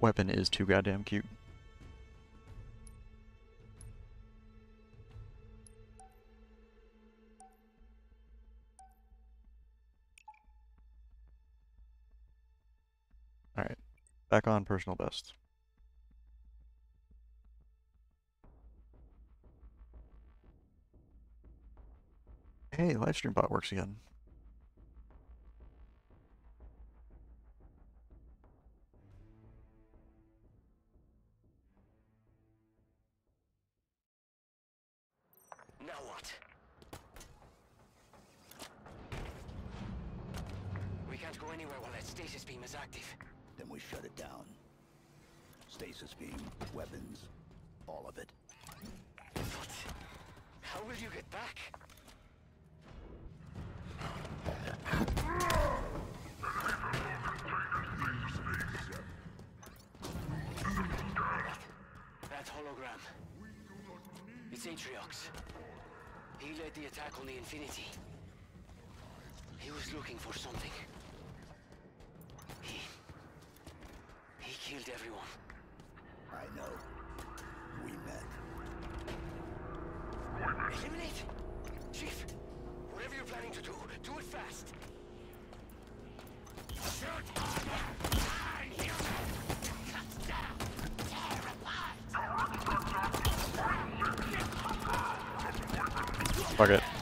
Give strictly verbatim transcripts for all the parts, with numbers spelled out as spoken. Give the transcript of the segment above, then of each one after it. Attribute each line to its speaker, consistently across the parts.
Speaker 1: weapon is too goddamn cute. Alright, back on personal best. Hey, livestream bot works again.
Speaker 2: Now what? We can't go anywhere while that stasis beam is active.
Speaker 3: Then we shut it down. Stasis beam, weapons, all of it.
Speaker 2: But how will you get back? That hologram. It's Atriox. He led the attack on the Infinity. He was looking for something. He... He killed everyone.
Speaker 3: I know. We met.
Speaker 2: Eliminate! Chief, whatever you're planning to do, do it fast. Shoot on them! Cut down!
Speaker 1: Fuck it.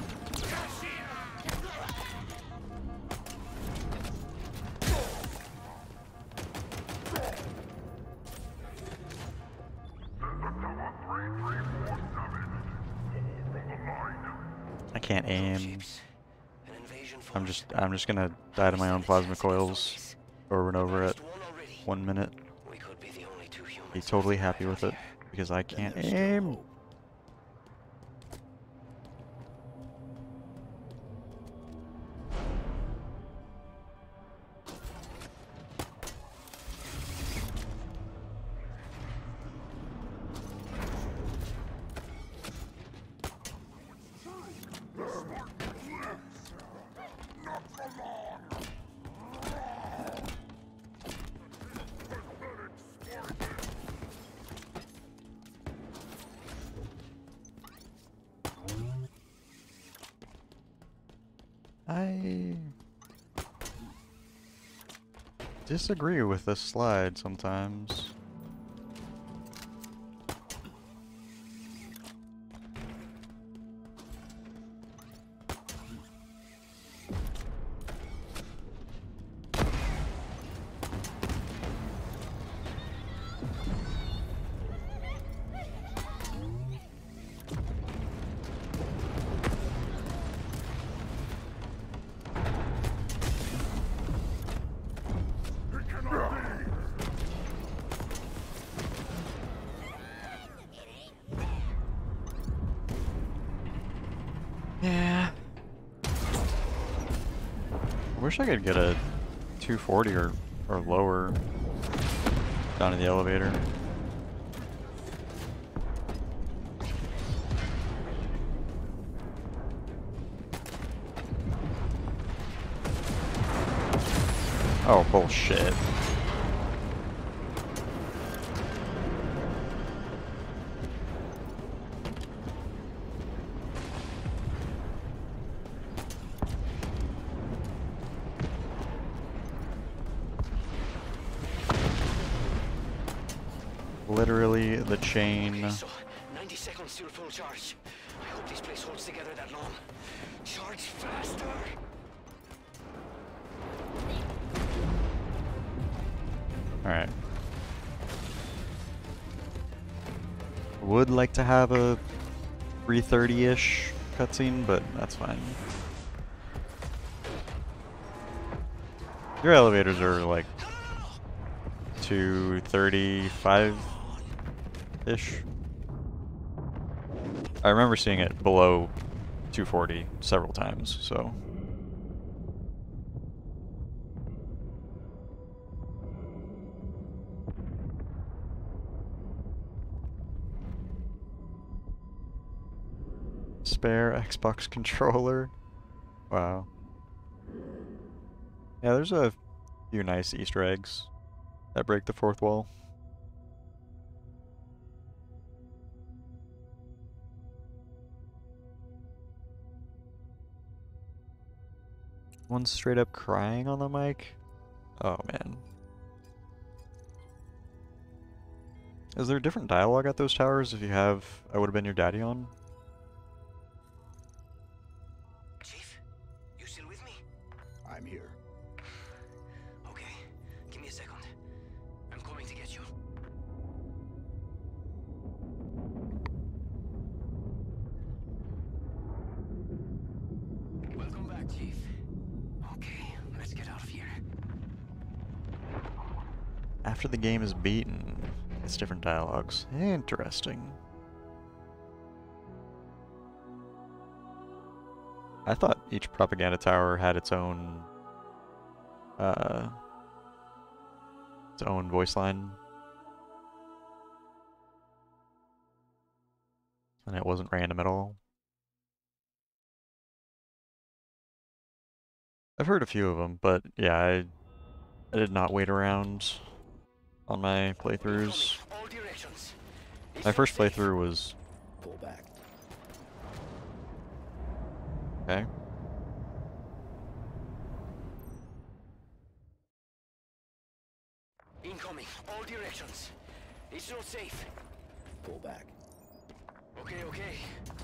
Speaker 1: I can't aim. I'm just I'm just gonna die to my own plasma coils over and over at one minute. Be totally happy with it because I can't aim. I disagree with this slide sometimes. Yeah. I wish I could get a two forty or, or lower down to the elevator. Oh, bullshit. Literally the chain.
Speaker 2: Okay, so ninety seconds till full charge. I hope this place holds together that long. Charge faster.
Speaker 1: Alright. Would like to have a three thirty-ish cutscene, but that's fine. Your elevators are like two thirty-five-ish. I remember seeing it below two forty several times, so. Spare Xbox controller. Wow. Yeah, there's a few nice Easter eggs That break the fourth wall. One's straight up crying on the mic. Oh man. Is there different dialogue at those towers if you have I Would Have Been Your Daddy on?
Speaker 2: Chief, you still with me?
Speaker 3: I'm here.
Speaker 2: Okay, give me a second. I'm coming to get you. Welcome back, Chief. Okay, let's get out of here.
Speaker 1: After the game is beaten, it's different dialogues. Interesting. I thought each propaganda tower had its own uh its own voice line. And it wasn't random at all. I've heard a few of them, but yeah, I I did not wait around on my playthroughs.
Speaker 2: All directions.
Speaker 1: My first playthrough was
Speaker 3: Pull back.
Speaker 1: okay.
Speaker 2: Incoming. All directions. It's not safe.
Speaker 3: Pull back.
Speaker 2: Okay, okay.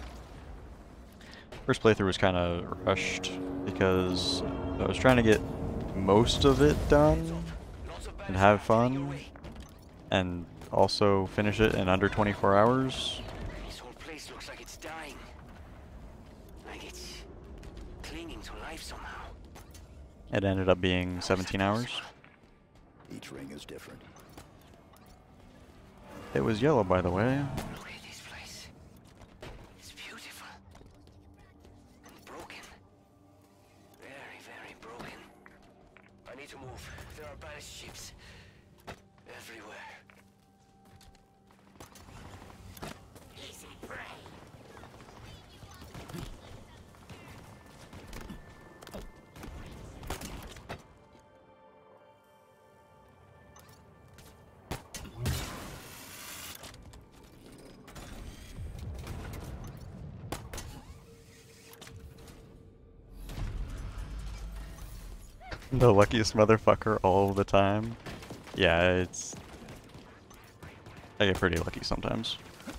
Speaker 1: First playthrough was kind of rushed because I was trying to get most of it done
Speaker 2: Lots of
Speaker 1: and
Speaker 2: bad
Speaker 1: have
Speaker 2: stuff heading your
Speaker 1: fun
Speaker 2: way.
Speaker 1: and also finish it in under twenty-four hours.
Speaker 2: This whole place looks like it's dying. Like it's clinging to life somehow.
Speaker 1: It ended up being seventeen hours.
Speaker 3: Each ring is different.
Speaker 1: It was yellow, by the way.
Speaker 2: Look at this place. It's beautiful. And broken. Very, very broken. I need to move. There are banished ships. Everywhere. Easy prey.
Speaker 1: The luckiest motherfucker all the time. Yeah, it's... I get pretty lucky sometimes.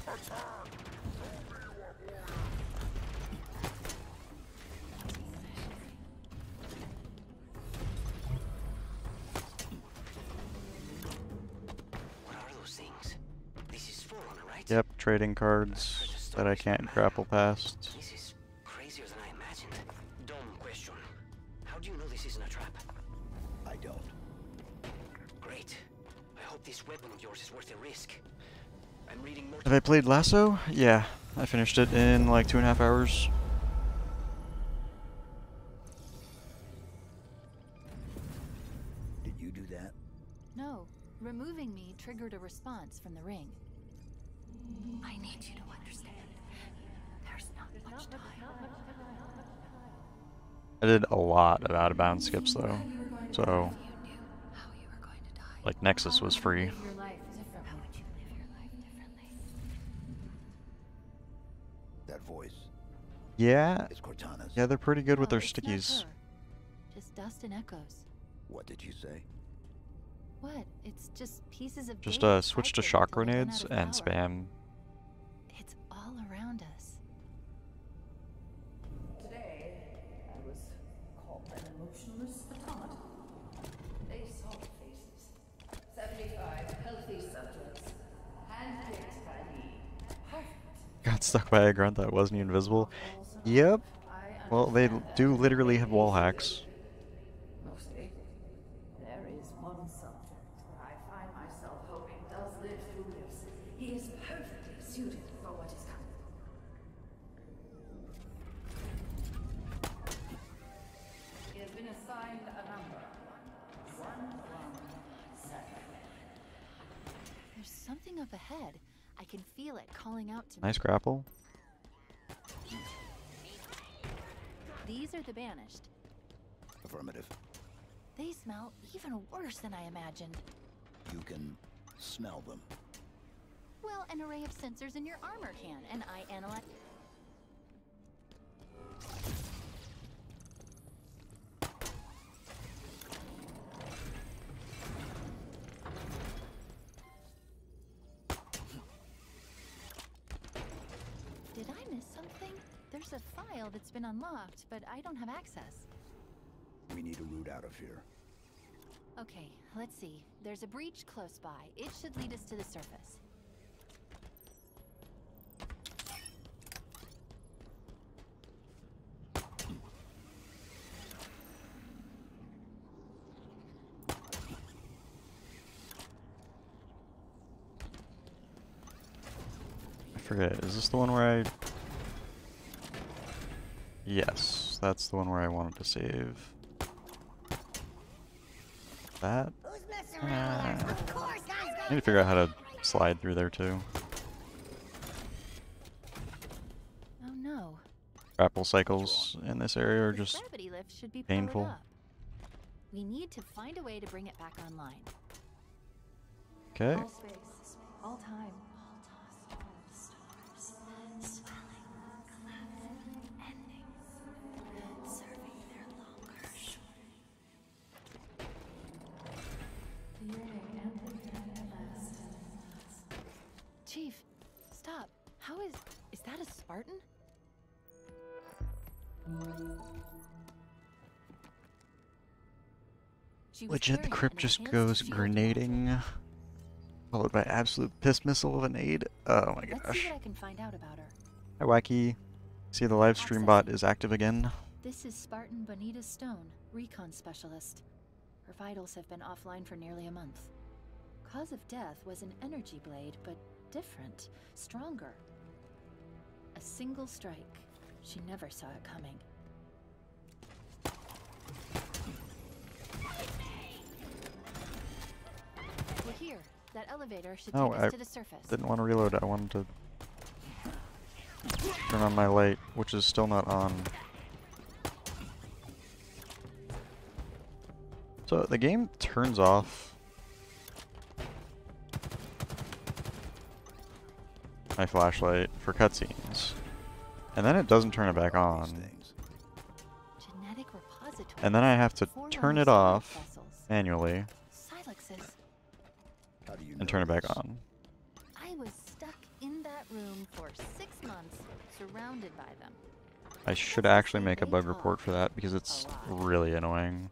Speaker 2: What are those things? This is Forerunner, right?
Speaker 1: Yep, trading cards that I can't grapple past.
Speaker 2: This is crazier than I imagined. Dumb question. How do you know this isn't a trap?
Speaker 3: I don't.
Speaker 2: Great. I hope this weapon of yours is worth the risk. I'm reading more.
Speaker 1: Have I played Lasso? Yeah, I finished it in like two and a half hours.
Speaker 3: Did you do that?
Speaker 4: No, removing me triggered a response from the ring. I need you to understand. There's not much time.
Speaker 1: I did a lot of out of bounds skips though, so
Speaker 4: You knew how you were going to die.
Speaker 1: like Nexus was free.
Speaker 4: Live your life differently. How would you live your life differently?
Speaker 3: That voice.
Speaker 1: Yeah,
Speaker 3: It's Cortana's.
Speaker 1: yeah, they're pretty good with
Speaker 4: No,
Speaker 1: their
Speaker 4: it's not
Speaker 1: stickies.
Speaker 4: her. Just dust and echoes.
Speaker 3: What did you say?
Speaker 4: What? It's just pieces of
Speaker 1: Just
Speaker 4: data
Speaker 1: uh, switch to
Speaker 4: typed
Speaker 1: shock
Speaker 4: until they run
Speaker 1: grenades
Speaker 4: out of
Speaker 1: and
Speaker 4: power.
Speaker 1: spam.
Speaker 4: It's all around us.
Speaker 5: Today, I was called an emotionless baton. They saw faces. seventy-five healthy subjects, handpicked by me. Perfect.
Speaker 1: Got stuck by a grunt that wasn't even visible. Yep.
Speaker 5: I
Speaker 1: Well, they
Speaker 5: understand
Speaker 1: do
Speaker 5: that.
Speaker 1: literally have wall hacks.
Speaker 5: Mostly. There is one subject where I find myself hoping does live who lives. He is perfectly suited for what is coming. He has been assigned a number. One, one, seven.
Speaker 4: There's something up ahead. I can feel it calling out to me.
Speaker 1: Nice grapple.
Speaker 4: These are the banished.
Speaker 3: Affirmative.
Speaker 4: They smell even worse than I imagined.
Speaker 3: You can smell them.
Speaker 4: Well, an array of sensors in your armor can, and I analyze. Did I miss something? There's a file that's been unlocked, but I don't have access.
Speaker 3: We need a route out of here.
Speaker 4: Okay, let's see. There's a breach close by. It should lead us to the surface.
Speaker 1: I forget. Is this the one where I... Yes, that's the one where I wanted to save. That? Uh, I need to figure out how to slide through there too.
Speaker 4: Oh no.
Speaker 1: Grapple cycles in this area are
Speaker 4: The
Speaker 1: just
Speaker 4: gravity lift should be
Speaker 1: painful.
Speaker 4: powered up. We need to find a way to bring it back online.
Speaker 1: Okay.
Speaker 5: All space, all time.
Speaker 4: Chief, stop. How is... is that a Spartan? She was
Speaker 1: Legit, the
Speaker 4: carrying
Speaker 1: crypt
Speaker 4: an
Speaker 1: just
Speaker 4: enhanced
Speaker 1: goes
Speaker 4: field
Speaker 1: grenading, followed by absolute piss missile of an aid. Oh my
Speaker 4: module. Let's see
Speaker 1: gosh.
Speaker 4: what I can find out about her.
Speaker 1: Hi Wacky. See the live stream bot is active again.
Speaker 4: This is Spartan Bonita Stone, recon specialist. Her vitals have been offline for nearly a month. Cause of death was an energy blade, but different, stronger. A single strike. She never saw it coming. We're here. That elevator should
Speaker 1: Oh,
Speaker 4: take us
Speaker 1: I
Speaker 4: to the surface.
Speaker 1: didn't want to reload. I wanted to turn on my light, which is still not on. So the game turns off my flashlight for cutscenes, and then it doesn't turn it back on,
Speaker 3: Things.
Speaker 4: Genetic repository.
Speaker 1: and then I have to
Speaker 4: Forerunner
Speaker 1: turn it
Speaker 4: Silex
Speaker 1: off
Speaker 4: vessels.
Speaker 1: manually
Speaker 4: Silexes.
Speaker 3: How do you know
Speaker 1: and turn it back
Speaker 3: this?
Speaker 1: on.
Speaker 4: I was stuck in that room for six months, surrounded by them.
Speaker 1: I should actually make a bug report for that because it's really annoying.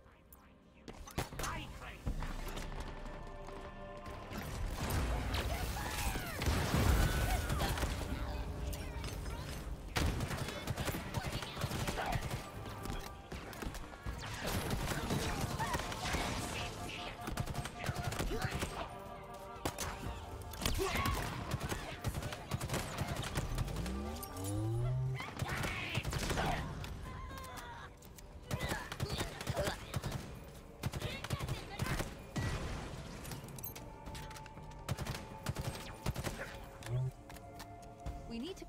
Speaker 4: We need to.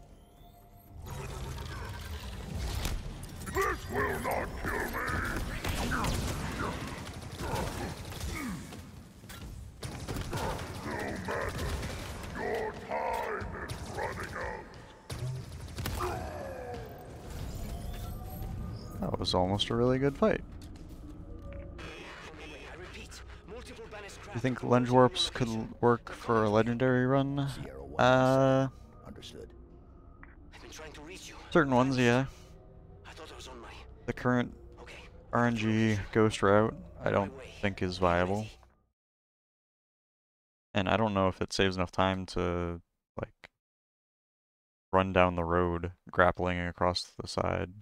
Speaker 1: That was almost a really good fight.
Speaker 2: I repeat, multiple banished
Speaker 1: Do you
Speaker 2: craft
Speaker 1: think
Speaker 2: were
Speaker 1: lens
Speaker 2: launching
Speaker 1: warps
Speaker 2: in
Speaker 1: could
Speaker 2: location.
Speaker 1: l- work for a legendary run?
Speaker 3: Sierra One.
Speaker 1: Uh,
Speaker 3: Understood.
Speaker 2: I've been trying to reach you.
Speaker 1: certain ones, yeah.
Speaker 2: I thought I was on my...
Speaker 1: The current
Speaker 2: Okay.
Speaker 1: R N G ghost route, I don't think is viable. And I don't know if it saves enough time to, like, run down the road, grappling across the side.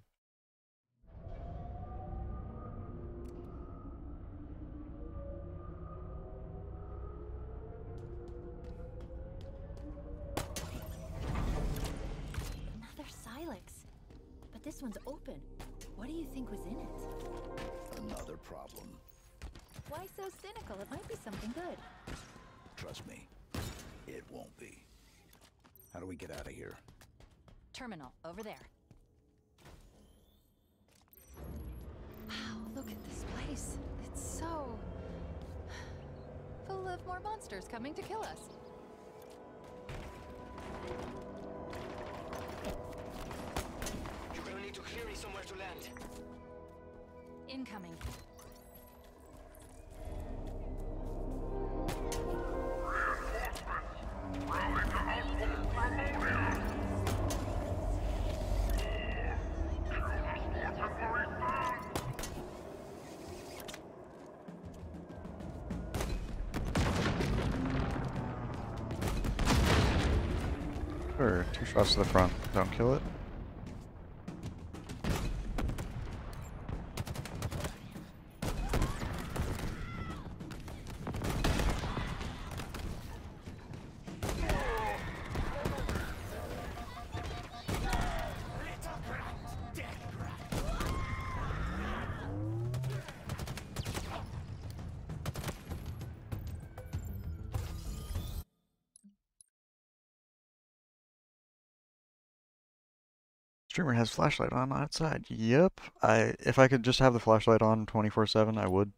Speaker 4: Another Silex. But this one's open. What do you think was in it?
Speaker 3: Another problem.
Speaker 4: Why so cynical? It might be something good.
Speaker 3: Trust me, it won't be. How do we get out of here?
Speaker 4: Terminal, over there. Wow, look at this place. It's so... full of with more monsters coming to kill us.
Speaker 2: You're gonna need to clear me somewhere to land.
Speaker 4: Incoming.
Speaker 1: Sure, two shots to the front. Don't kill it. Streamer has flashlight on outside. Yep. I if I could just have the flashlight on twenty-four seven, I would.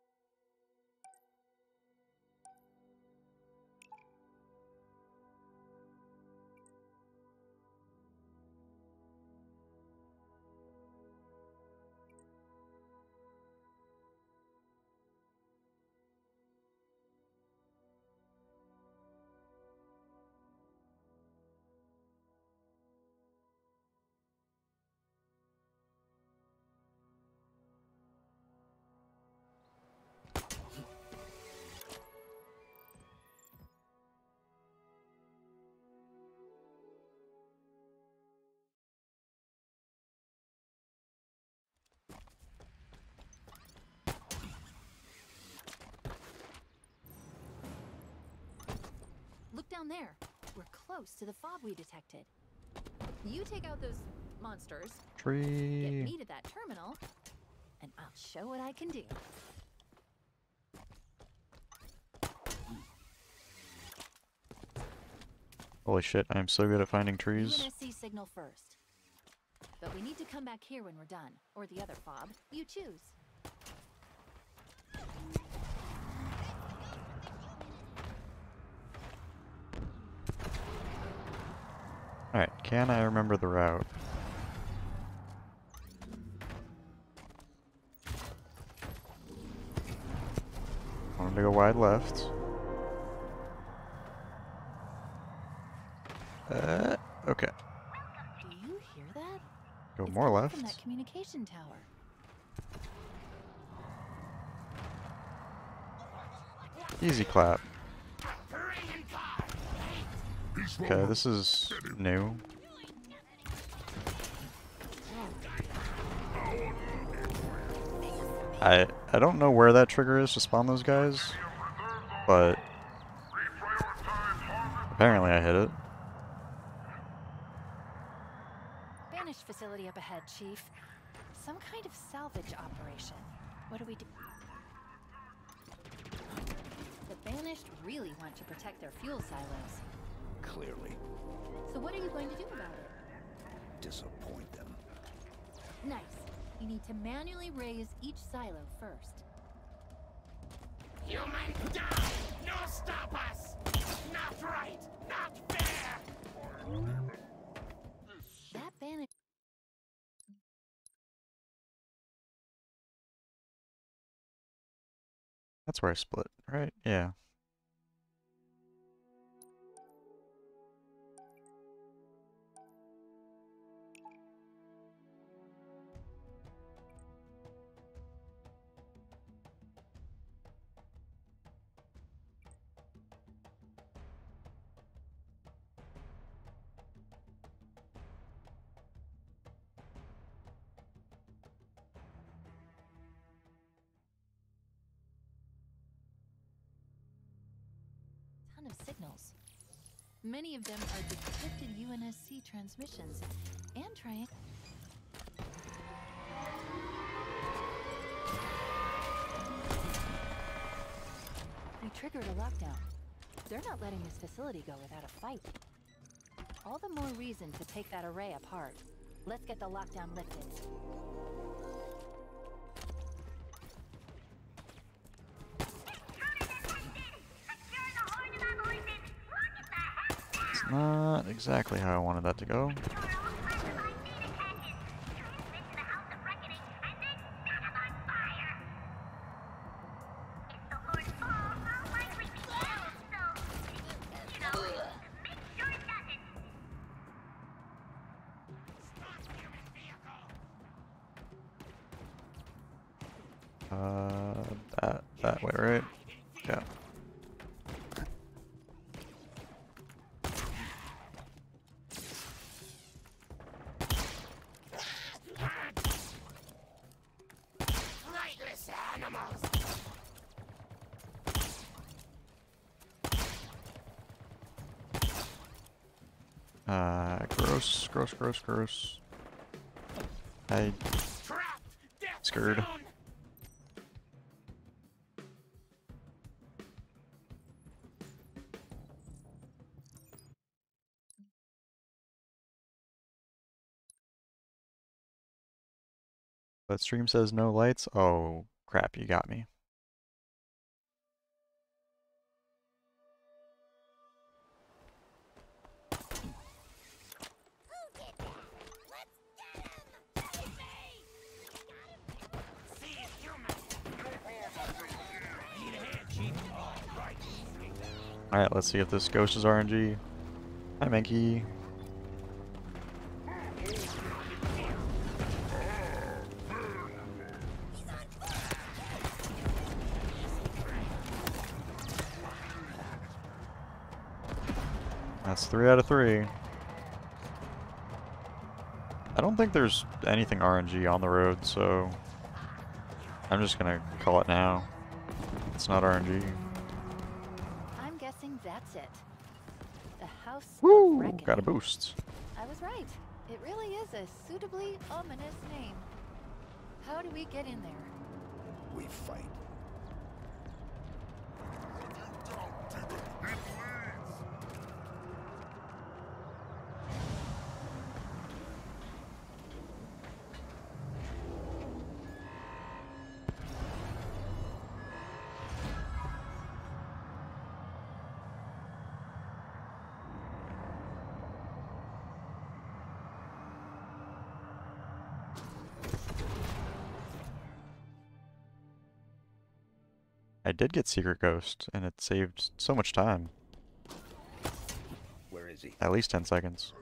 Speaker 4: Look down there. We're close to the fob we detected. You take out those monsters, get
Speaker 1: Tree.
Speaker 4: me to that terminal, and I'll show what I can do.
Speaker 1: Holy shit, I'm so good at finding
Speaker 4: U
Speaker 1: trees.
Speaker 4: N S C signal first. But we need to come back here when we're done, or the other fob. You choose.
Speaker 1: Alright, can I remember the route? I wanted to go wide left. Uh, okay.
Speaker 4: Do you hear that?
Speaker 1: Go
Speaker 4: It's
Speaker 1: more
Speaker 4: coming
Speaker 1: left.
Speaker 4: from that communication tower.
Speaker 1: Easy clap. Okay, this is new. I I don't know where that trigger is to spawn those guys, but apparently I hit it.
Speaker 4: Banished facility up ahead, Chief. Some kind of salvage operation. What do we do? The Banished really want to protect their fuel silos.
Speaker 3: Clearly,
Speaker 4: So what are you going to do about it?
Speaker 3: disappoint them.
Speaker 4: Nice. You need to manually raise each silo first.
Speaker 2: Human die! No stop us! Not right! Not fair!
Speaker 4: That Banished...
Speaker 1: That's where I split, right? Yeah.
Speaker 4: ton of signals. Many of them are decrypted U N S C transmissions and trying. We triggered a lockdown. They're not letting this facility go without a fight. All the more reason to take that array apart. Let's get the lockdown lifted.
Speaker 1: Not exactly how I wanted that to go. Uh, that, that way, right? Yeah. Uh, gross, gross, gross, gross. I scared. But stream says no lights. Oh crap, you got me. Alright, let's see if this ghost is R N G. Hi, Mankey. That's three out of three. I don't think there's anything R N G on the road, so I'm just gonna call it now. It's not R N G.
Speaker 4: I'm guessing that's it. The House
Speaker 1: Woo!
Speaker 4: of Reckoning.
Speaker 1: Got a boost.
Speaker 4: I was right. It really is a suitably ominous name. How do we get in there?
Speaker 3: We fight.
Speaker 1: I did get Secret Ghost, and it saved so much time.
Speaker 3: Where is he?
Speaker 1: At least ten seconds.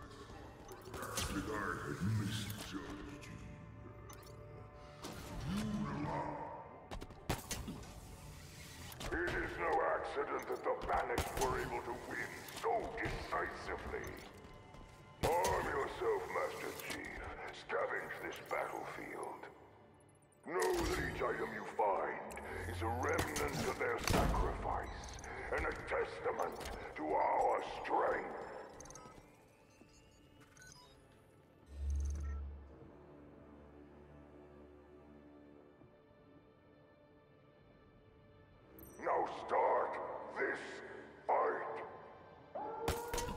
Speaker 6: It is no accident that the Banished were able to win so decisively. Arm yourself, Master Chief. Scavenge this battlefield. Know that each item you find is a remnant of their sacrifice, and a testament to our strength. Now start this fight.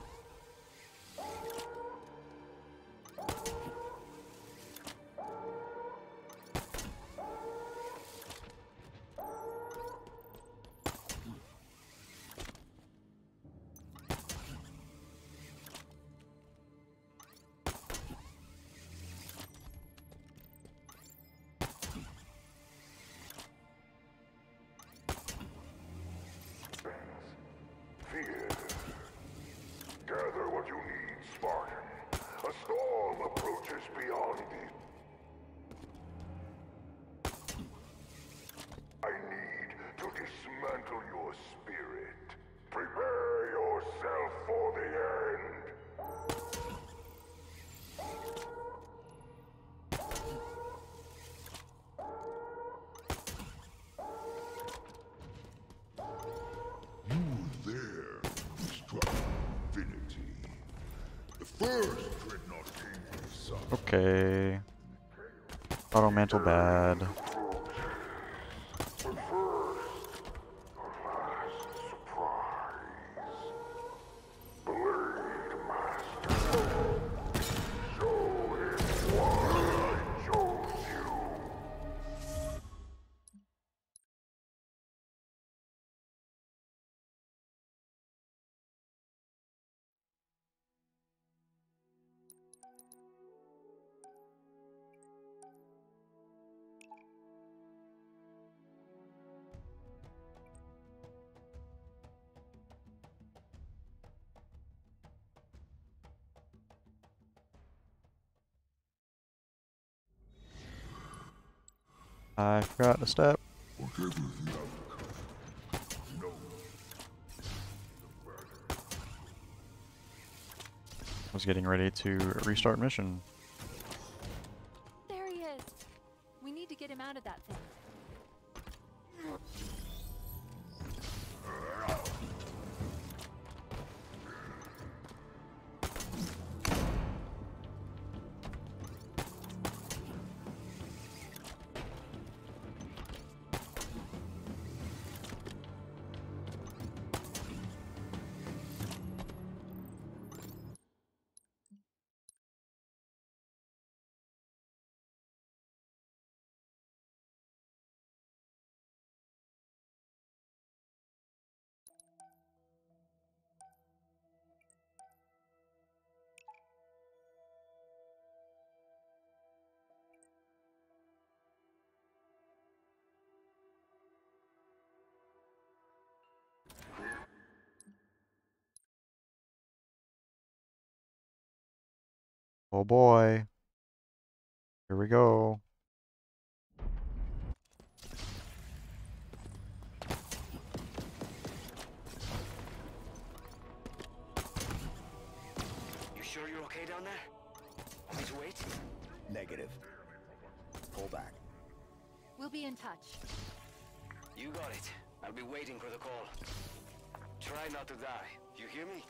Speaker 6: Fear. Gather what you need, Spartan. A storm approaches beyond it. I need to dismantle your spirit. Prepare yourself for the end.
Speaker 7: There, struck infinity. The first Dreadnought King is son.
Speaker 1: Okay. Auto mantle bad.
Speaker 6: But first, our last surprise. Blade Master. Show him why I chose you.
Speaker 1: I forgot a step.
Speaker 7: Whatever the outcome, no.
Speaker 1: I was getting ready to restart mission.
Speaker 4: There he is. We need to get him out of that thing.
Speaker 1: Oh boy. Here we go.
Speaker 2: You sure you're okay down there? Want me to wait?
Speaker 3: Negative. Pull back.
Speaker 4: We'll be in touch.
Speaker 2: You got it. I'll be waiting for the call. Try not to die. You hear me?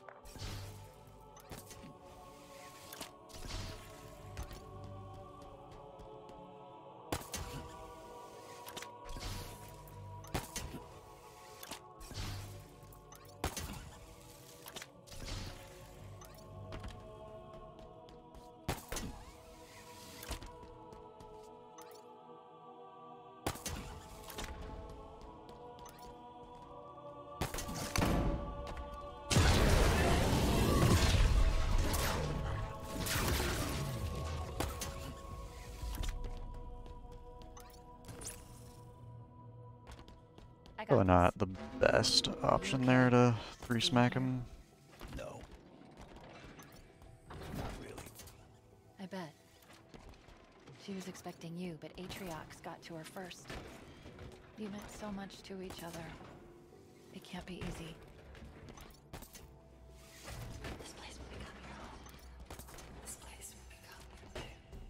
Speaker 4: I got
Speaker 1: Probably
Speaker 4: this.
Speaker 1: not the best option there to three smack him.
Speaker 3: No. Not really.
Speaker 4: I bet. She was expecting you, but Atriox got to her first. You meant so much to each other. It can't be easy. This place will become your home. This place will become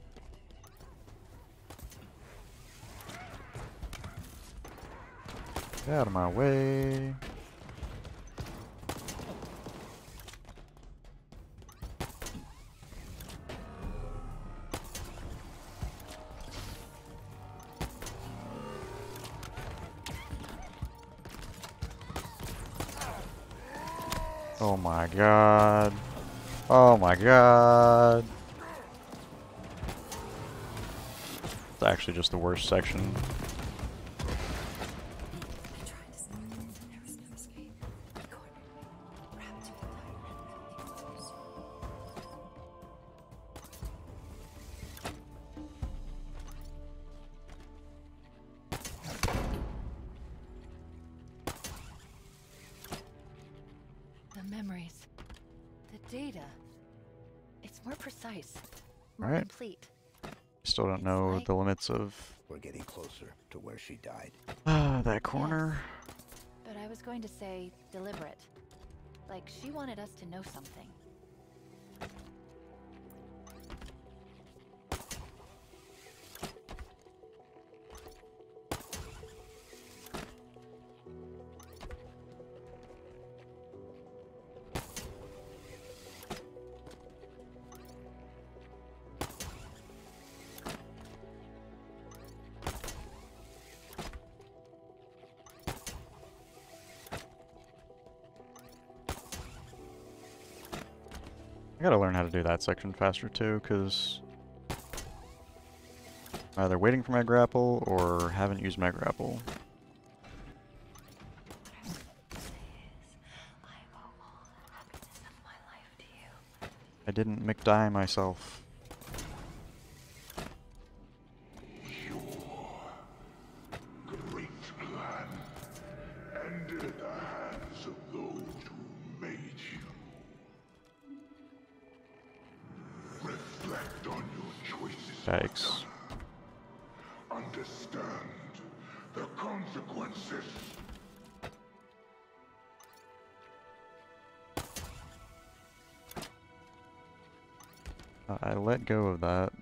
Speaker 4: your
Speaker 1: Get out of my way. Oh my god. Oh my god. It's actually just the worst section.
Speaker 4: The memories. The data. It's more precise. More
Speaker 1: Right.
Speaker 4: complete.
Speaker 1: Still don't
Speaker 4: It's
Speaker 1: know
Speaker 4: like-
Speaker 1: the limits of
Speaker 3: We're getting closer to where she died.
Speaker 1: uh, that corner.
Speaker 4: But I was going to say deliberate. Like she wanted us to know something.
Speaker 1: I gotta learn how to do that section faster too, because either waiting for my grapple or haven't used my grapple. I didn't McDie myself.
Speaker 7: Great plan ended at the hands of those who made you. Reflect on your choices.
Speaker 1: Yikes.
Speaker 7: Understand Nemesis.
Speaker 1: Uh, I let go of that.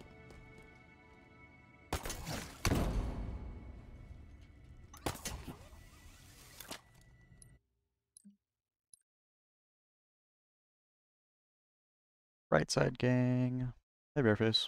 Speaker 1: Right side gang. Hey, Bareface.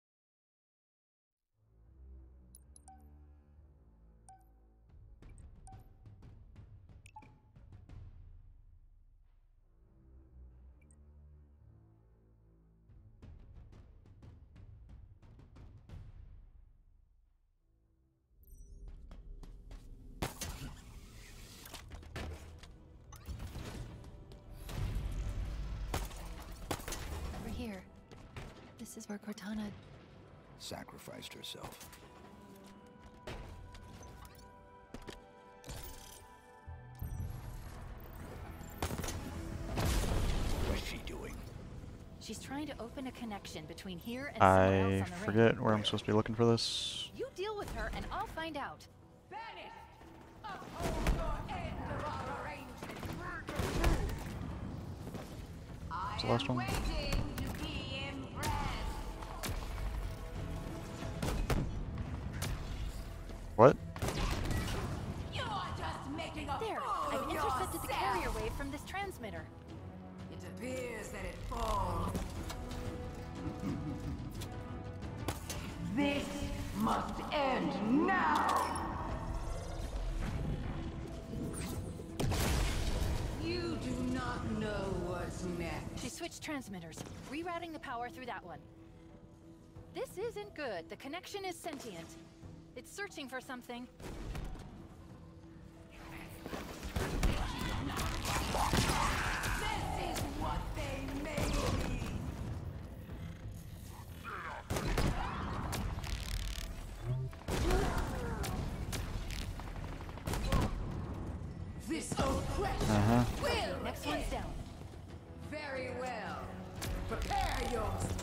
Speaker 4: Over here. This is where Cortana...
Speaker 3: Sacrificed herself. What's she doing?
Speaker 4: She's trying to open a connection between here and someone
Speaker 1: I
Speaker 4: else on the ring.
Speaker 1: forget where I'm supposed to be looking for this.
Speaker 4: You deal with her and I'll find out.
Speaker 1: What's the last one? What?
Speaker 4: There, I've intercepted the carrier wave from this transmitter.
Speaker 5: It appears that it falls. This must end now! You do not know what's next.
Speaker 4: She switched transmitters, rerouting the power through that one. This isn't good. The connection is sentient. It's searching for something.
Speaker 5: This is what they made me. This oppression
Speaker 1: Uh-huh.
Speaker 5: will
Speaker 4: Next one's down.
Speaker 5: very well. Prepare yourself.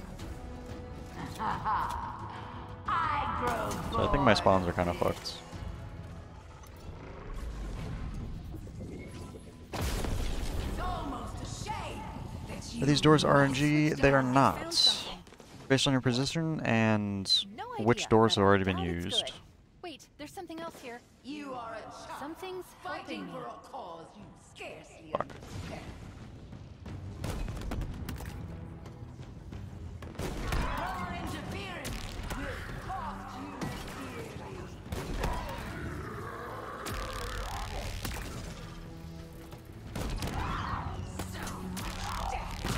Speaker 5: I grow
Speaker 1: So I think my spawns are kind of fucked.
Speaker 5: It's almost a shame that you
Speaker 1: Are these doors R N G? They are
Speaker 4: Found
Speaker 1: not.
Speaker 4: something.
Speaker 1: Based on your position and
Speaker 4: No
Speaker 1: which
Speaker 4: idea,
Speaker 1: doors
Speaker 4: but
Speaker 1: have
Speaker 4: I
Speaker 1: already been
Speaker 4: doubt it's
Speaker 1: used.
Speaker 4: good. Wait, there's something else here.
Speaker 5: You are a child
Speaker 4: Something's
Speaker 5: fighting
Speaker 4: helping me.
Speaker 5: for a cause you scarcely
Speaker 1: Fuck.
Speaker 5: understand. Your interference will cost you dearly. So much death.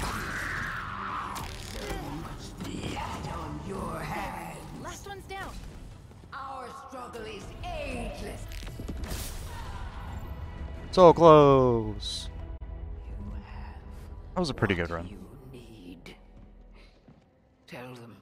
Speaker 5: So much blood on your hands.
Speaker 4: Last one's down.
Speaker 5: Our struggle is ageless.
Speaker 1: So close.
Speaker 5: You have
Speaker 1: That was a pretty good
Speaker 5: what
Speaker 1: run.
Speaker 5: you need. Tell them